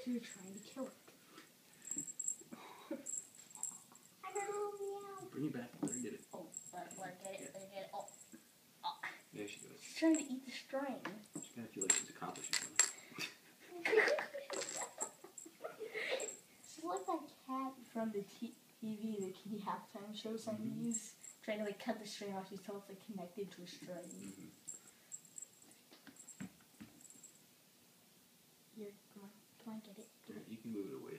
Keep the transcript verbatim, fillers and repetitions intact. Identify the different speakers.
Speaker 1: She was trying to kill it. I heard a little meow.
Speaker 2: Bring it back. Let her get it.
Speaker 1: Oh, let her get it. Let her get it. Oh. Oh.
Speaker 2: There she goes.
Speaker 1: She's trying to eat the string.
Speaker 2: She's gonna feel like she's accomplishing something.
Speaker 1: She's like that cat from the T V, the kitty halftime show somebody's mm-hmm. trying to like cut the string off. She's told it's like connected to a string.
Speaker 2: Mm-hmm.
Speaker 1: Here, come on. Come on, get it.
Speaker 2: Yeah, you can move it away.